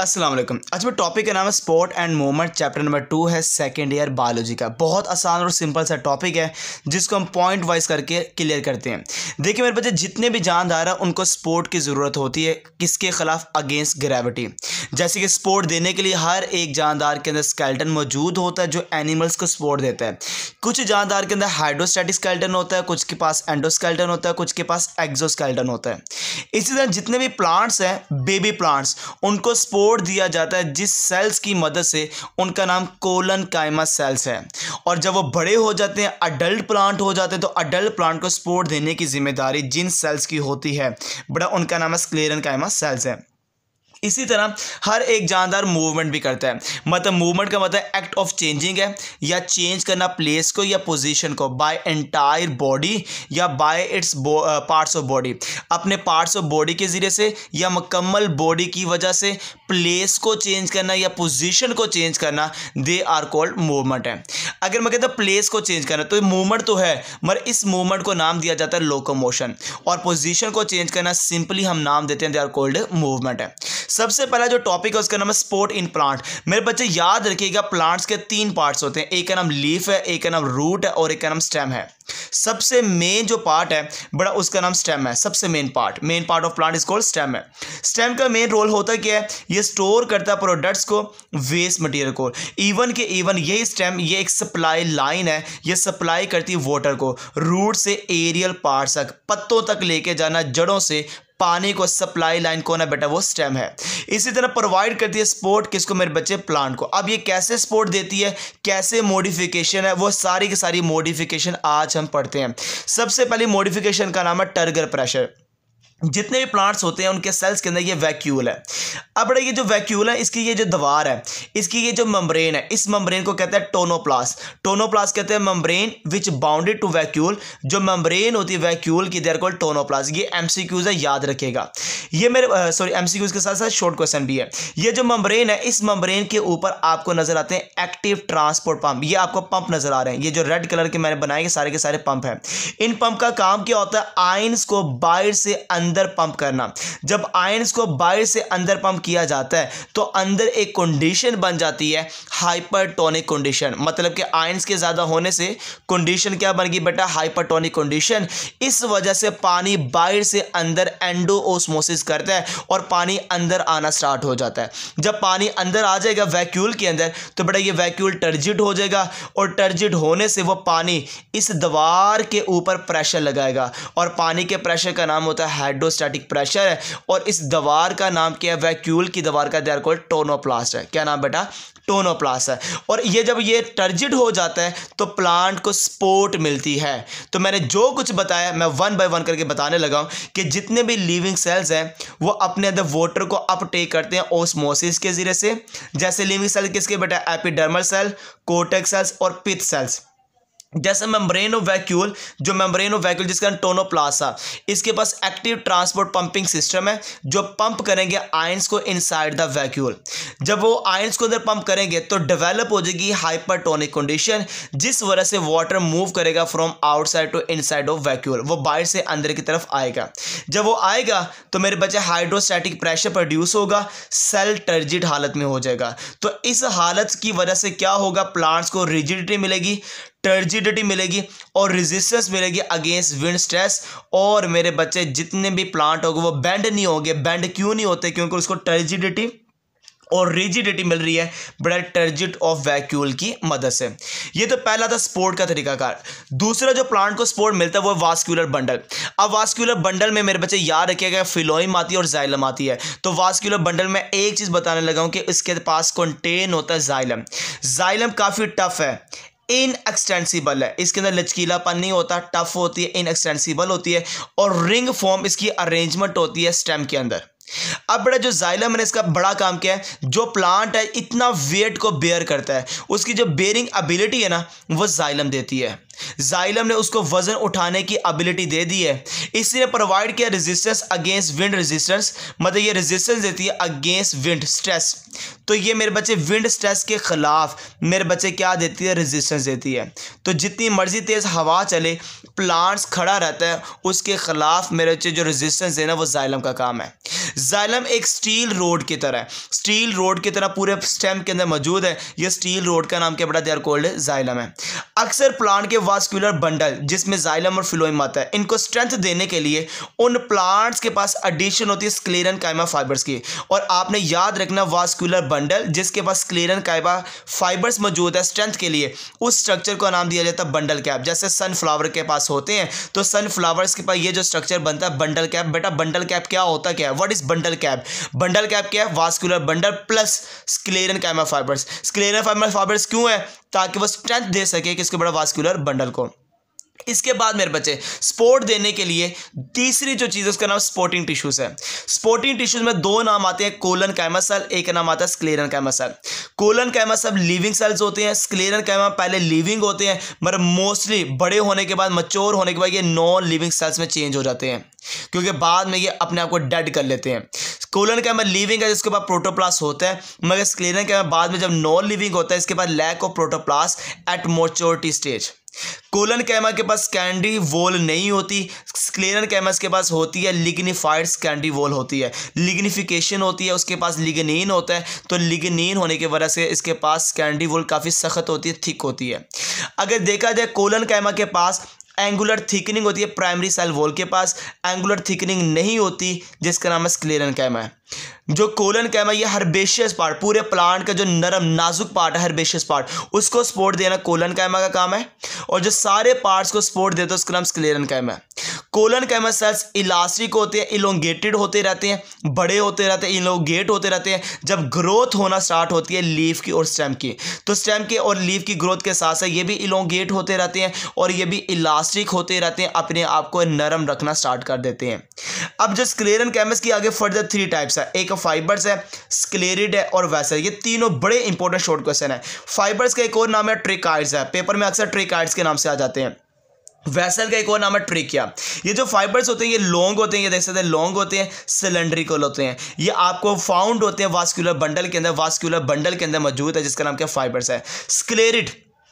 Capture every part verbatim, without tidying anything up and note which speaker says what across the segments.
Speaker 1: अस्सलाम वालेकुम। आज मैं टॉपिक का नाम है support and movement, chapter number two है सेकेंड ईयर बायोलॉजी का। बहुत आसान और सिंपल सा टॉपिक है जिसको हम पॉइंट वाइज करके क्लियर करते हैं। देखिए मेरे बच्चे, जितने भी जानदार हैं उनको स्पोर्ट की ज़रूरत होती है। किसके खिलाफ? Against gravity. जैसे कि स्पोर्ट देने के लिए हर एक जानदार के अंदर स्केलेटन मौजूद होता है जो एनिमल्स को सपोर्ट देता है। कुछ जानदार के अंदर हाइड्रोस्टैटिक स्केलेटन होता है, कुछ के पास एंडोस्केलेटन होता है, कुछ के पास एक्सोस्केलेटन होता है। इसी तरह जितने भी प्लांट्स हैं, बेबी प्लांट्स, उनको सपोर्ट दिया जाता है जिस सेल्स की मदद से उनका नाम कोलनकाइमा सेल्स है। और जब वो बड़े हो जाते हैं, अडल्ट प्लांट हो जाते हैं, तो अडल्ट प्लांट को सपोर्ट देने की जिम्मेदारी जिन सेल्स की होती है, बड़ा उनका नाम है स्क्लेरेनकाइमा सेल्स है। इसी तरह हर एक जानदार मूवमेंट भी करता है। मतलब मूवमेंट का मतलब एक्ट ऑफ चेंजिंग है, या चेंज करना प्लेस को या पोजीशन को बाय एंटायर बॉडी या by its parts of body, अपने पार्ट्स ऑफ बॉडी के ज़रिए से या मुकम्मल बॉडी की वजह से प्लेस को चेंज करना या पोजीशन को चेंज करना, दे आर कॉल्ड मूवमेंट है। अगर मैं कहता प्लेस को चेंज करना तो मूवमेंट तो है, मगर इस मूवमेंट को नाम दिया जाता है लोकोमोशन। और पोजीशन को चेंज करना सिंपली हम नाम देते हैं, दे आर कॉल्ड मूवमेंट है। सबसे पहला जो टॉपिक है उसका नाम है स्पोर्ट इन प्लांट। मेरे बच्चे याद रखिएगा, प्लांट्स के तीन पार्ट्स होते हैं, एक का नाम लीफ है, एक का नाम रूट है और एक का नाम स्टेम है। सबसे मेन जो पार्ट है बड़ा, उसका नाम स्टेम है। सबसे main part, main part of plant is called stem है। स्टेम का मेन रोल होता क्या है? ये स्टोर करता है प्रोडक्ट्स को, वेस्ट मटेरियल को। इवन के इवन यही स्टेम, ये एक सप्लाई लाइन है, ये सप्लाई करती है वाटर को रूट से एरियल पार्ट्स तक, पत्तों तक लेके जाना, जड़ों से पानी को। सप्लाई लाइन कौन है बेटा? वो स्टेम है। इसी तरह प्रोवाइड करती है सपोर्ट किसको मेरे बच्चे? प्लांट को। अब ये कैसे सपोर्ट देती है, कैसे मॉडिफिकेशन है, वो सारी की सारी मॉडिफिकेशन आज हम पढ़ते हैं। सबसे पहली मॉडिफिकेशन का नाम है टर्गर प्रेशर। जितने भी प्लांट्स होते हैं उनके सेल्स के अंदर ये वैक्यूल है। अब बड़ा ये जो वैक्यूल है, इसकी ये जो दीवार है, इसकी ये जो मेम्ब्रेन है, इस मेम्ब्रेन को कहते हैं टोनोप्लास्ट। टोनोप्लास्ट कहते हैं membrane which bounded to vacuole. जो मेम्ब्रेन होती है वैक्यूल की, देयर कॉल्ड टोनोप्लास्ट। ये एमसीक्यूज है, याद रखिएगा। ये मेरे सॉरी एमसीक्यूज के साथ साथ शॉर्ट क्वेश्चन भी है। ये जो मेम्ब्रेन है, इस मेम्ब्रेन के ऊपर आपको नजर आते हैं एक्टिव ट्रांसपोर्ट पंप। ये आपको पंप नजर आ रहे हैं, ये जो रेड कलर के मैंने बनाए सारे के सारे पंप हैं। इन पंप का काम क्या होता है? आयंस को बाहर से अंदर पंप करना। जब आयंस को बाहर से अंदर पंप किया जाता है तो अंदर एक कंडीशन बन जाती है, हाइपरटोनिक कंडीशन। मतलब कि आयंस के ज्यादा होने से कंडीशन क्या बन गई बेटा? Hypertonic condition. इस वजह से पानी बाहर से अंदर एंडोओस्मोसिस करता है और पानी अंदर आना स्टार्ट हो जाता है। जब पानी अंदर आ जाएगा वैक्यूल के अंदर, तो बेटा ये वैक्यूल टर्जिड हो जाएगा और टर्जिड होने से वो पानी इस दीवार के ऊपर प्रेशर लगाएगा। और पानी के प्रेशर का नाम होता है हाइड्रोस्टैटिक प्रेशर है। और इस दीवार का नाम क्या है? वैक्यूल की दीवार का, दे आर कॉल्ड टोनोप्लास्ट है। क्या नाम बेटा? टोनोप्लास्ट है। और ये जब ये टर्जिड हो जाता है तो प्लांट को सपोर्ट मिलती है। तो मैंने जो कुछ बताया मैं वन बाय वन करके बताने लगा हूं कि जितने भी लिविंग सेल्स हैं वो अपने अंदर वाटर को अपटेक करते हैं ओस्मोसिस के जरिए से। जैसे लिविंग सेल किसके बेटा? एपिडर्मल सेल, कोर्टेक्स सेल्स और पिथ सेल्स। जैसे मेम्ब्रेन ऑफ वैक्यूल, जो मेम्ब्रेन ऑफ वैक्यूल जिसका टोनोप्लास्ट है, इसके पास एक्टिव ट्रांसपोर्ट पंपिंग सिस्टम है जो पंप करेंगे आयंस को इनसाइड द वैक्यूल। जब वो आयंस को अंदर पंप करेंगे तो डेवलप हो जाएगी हाइपरटोनिक कंडीशन, जिस वजह से वाटर मूव करेगा from outside to inside of vacuole. वो बाहर से अंदर की तरफ आएगा। जब वो आएगा तो मेरे बच्चे हाइड्रोस्टैटिक प्रेशर प्रोड्यूस होगा, सेल टर्जिड हालत में हो जाएगा। तो इस हालत की वजह से क्या होगा? प्लांट्स को रिजिडिटी मिलेगी, टर्जिडिटी मिलेगी और रेजिस्टेंस मिलेगी अगेंस्ट विंड स्ट्रेस। और मेरे बच्चे जितने भी प्लांट होंगे वो बेंड नहीं होंगे। बेंड क्यों नहीं होते? क्योंकि उसको टर्जिडिटी और रिजिडिटी मिल रही है बड़ा टर्जिड ऑफ वैक्यूल की मदद से। ये तो पहला था सपोर्ट का तरीकाकार। दूसरा जो प्लांट को सपोर्ट मिलता है वो वास्कुलर बंडल। अब वास्कुलर बंडल में मेरे बच्चे याद रखिएगा, फिलोइम आती है और जाइलम आती है। तो वास्कुलर बंडल में एक चीज बताने लगा हूं कि इसके पास कंटेन होता है जाइलम। जाइलम काफी टफ है, इनएक्सटेंसिबल है, इसके अंदर लचकीलापन नहीं होता, टफ होती है, इनएक्सटेंसिबल होती है और रिंग फॉर्म इसकी अरेंजमेंट होती है स्टेम के अंदर। अब बड़ा जो जाइलम है इसका बड़ा काम क्या है? जो प्लांट है इतना वेट को बेयर करता है, उसकी जो बेयरिंग एबिलिटी है ना वो जाइलम देती है। जाइलम ने उसको वजन उठाने की एबिलिटी दे दी है। इसने प्रोवाइड किया रेजिस्टेंस अगेंस्ट विंड रेजिस्टेंस, मतलब ये रेजिस्टेंस देती है अगेंस्ट विंड स्ट्रेस। तो ये मेरे बच्चे विंड स्ट्रेस के खिलाफ मेरे बच्चे क्या देती है, रेजिस्टेंस देती है। तो जितनी मर्जी तेज़ हवा चले प्लांट्स खड़ा रहता है, उसके खिलाफ मेरे बच्चे जो रेजिस्टेंस देना वो जाइलम का काम है। जाइलम एक स्टील रोड की तरह है, स्टील रोड की तरह पूरे स्टेम के अंदर मौजूद है। ये स्टील रोड का नाम क्या बेटा, दे आर कॉल्ड जाइलम है। अक्सर प्लांट के वास्कुलर बंडल जिसमें जाइलम और फ्लोएम आता है, इनको स्ट्रेंथ देने के लिए उन प्लांट्स के पास एडिशन होती है स्क्लेरेनकाइमा फाइबर्स की। और आपने याद रखना वास्कुलर बंडल जिसके पास स्क्लेरेनकाइमा फाइबर्स मौजूद है स्ट्रेंथ के लिए, उस स्ट्रक्चर को नाम दिया जाता है बंडल कैप। जैसे सनफ्लावर के पास होते हैं तो सनफ्लावर्स के पास ये जो स्ट्रक्चर बनता है बंडल कैप। बेटा बंडल कैप क्या होता क्या है, what is bundle cap? Bundle cap क्या है, vascular bundle plus sclerenchyma fibres. Sclerenchyma fibres क्यों है, ताकि वो स्ट्रेंथ दे सके किसके बड़ा, वास्कुलर बंडल को। इसके बाद मेरे बच्चे सपोर्ट देने के लिए तीसरी जो चीज़ है उसका नाम स्पोर्टिंग टिश्यूज है। स्पोर्टिंग टिश्यूज में दो नाम आते हैं, कोलनकाइमा सेल, एक नाम आता है sclerenchyma cell. Collenchyma cell living cells होते हैं, स्क्लेरेनकाइमा पहले लिविंग होते हैं मगर मोस्टली बड़े होने के बाद, मैच्योर होने के बाद ये नॉन लिविंग सेल्स में चेंज हो जाते हैं, क्योंकि बाद में ये अपने आप को डेड कर लेते हैं। कोलनकाइमा लिविंग है जिसके बाद प्रोटोप्लास्ट होता है, मगर स्क्लेरेनकाइमा बाद में जब नॉन लिविंग होता है इसके बाद lack of protoplast at maturity stage. Collenchyma के पास स्कैंडी वॉल नहीं होती, स्क्लेरेनकाइमा के पास होती है लिग्निफाइड स्कैंडी वॉल होती है, लिग्निफिकेशन होती है, उसके पास लिग्निन होता है। तो लिग्निन होने की वजह से इसके पास स्कैंडी वॉल काफ़ी सख्त होती है, थिक होती है। अगर देखा जाए कोलनकाइमा के पास एंगुलर थिकनिंग होती है, प्राइमरी सेल वॉल के पास एंगुलर थिकनिंग नहीं होती जिसका नाम है स्क्लेरेनकाइमा है। जो कोलनकाइमा ये हर्बेशियस पार्ट, पूरे प्लांट का जो नरम नाजुक पार्ट है हर्बेशियस पार्ट, उसको सपोर्ट देना कोलनकाइमा का काम है। और जो सारे पार्ट्स को सपोर्ट देते हैं उसका नाम स्क्लेरेनकाइमा है। कोलनकाइमा सेल्स इलास्टिक होते हैं, इलोंगेटेड होते रहते हैं, बड़े होते रहते हैं, इलोंगेट होते रहते हैं। जब ग्रोथ होना स्टार्ट होती है लीफ की और स्टेम की, तो स्टेम के और लीफ की ग्रोथ के साथ साथ ये भी इलोंगेट होते रहते हैं और ये भी इलास्टिक होते रहते हैं, अपने आप को नरम रखना स्टार्ट कर देते हैं। अब जो स्क्लेरेनकाइमा की आगे फर्दर थ्री टाइप्स है, एक फाइबर्स है, स्क्लेरिड है और वेसल। ये तीनों बड़े इंपॉर्टेंट शॉर्ट क्वेश्चन है। फाइबर्स का एक और नाम है ट्रिकाइड्स है, पेपर में अक्सर ट्रिकाइड्स के नाम से आ जाते हैं। वेसल का एक और नाम है ट्रिकिया। ये जो फाइबर्स होते हैं ये लॉन्ग होते हैं, ये देख सकते हैं लॉन्ग होते हैं, सिलेंड्रिकल होते हैं। ये आपको फाउंड होते हैं वास्कुलर बंडल के अंदर, वास्कुलर बंडल के अंदर मौजूद है जिसका नाम क्या, फाइबर्स है। स्क्लेरिड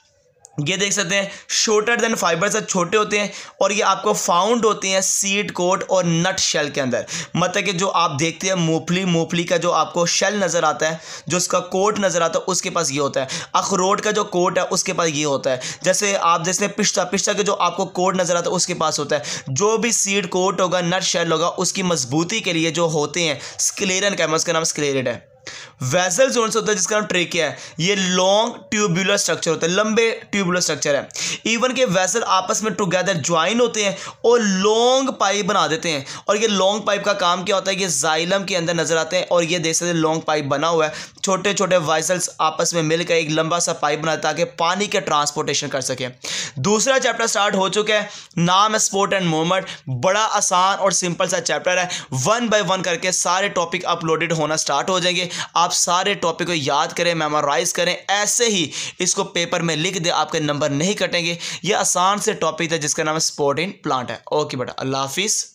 Speaker 1: ये देख सकते हैं शॉर्टर देन फाइबर्स है, छोटे होते हैं और ये आपको फाउंड होते हैं सीड कोट और नट शेल के अंदर। मतलब कि जो आप देखते हैं मूंगफली, मूंगफली का जो आपको शेल नज़र आता है, जो उसका कोट नज़र आता है उसके पास ये होता है। अखरोट का जो कोट है उसके पास ये होता है। जैसे आप जैसे पिस्ता, पिस्ता के जो आपको कोट नज़र आता है उसके पास होता है। जो भी सीड कोट होगा, नट शेल होगा, उसकी मजबूती के लिए जो होते हैं स्क्लेरेनकाइमा, उसका नाम स्क्लेरिड है। वेसल जोन्स होता है जिसका नाम ट्रेकिया है। ये लॉन्ग ट्यूबुलर स्ट्रक्चर होता है, लंबे ट्यूबुलर स्ट्रक्चर है। इवन के वेसल आपस में टुगेदर ज्वाइन होते हैं और लॉन्ग पाइप बना देते हैं। और ये लॉन्ग पाइप का काम क्या होता है, ये जाइलम के अंदर नजर आते हैं और ये देख सकते हैं लॉन्ग पाइप बना हुआ है। छोटे छोटे वेसल्स आपस में मिलकर एक लंबा सा पाइप बनाते हैं ताकि पानी के ट्रांसपोर्टेशन कर सके। दूसरा चैप्टर स्टार्ट हो चुका है, नाम है स्पोर्ट एंड मूवमेंट। बड़ा आसान और सिंपल सा चैप्टर है, वन बाय वन करके सारे टॉपिक अपलोडेड होना स्टार्ट हो जाएंगे। आप सारे टॉपिक को याद करें, मेमोराइज करें, ऐसे ही इसको पेपर में लिख दे, आपके नंबर नहीं कटेंगे। ये आसान से टॉपिक है जिसका नाम है स्पोर्ट इन प्लांट है। ओके बेटा, अल्लाह हाफिज़।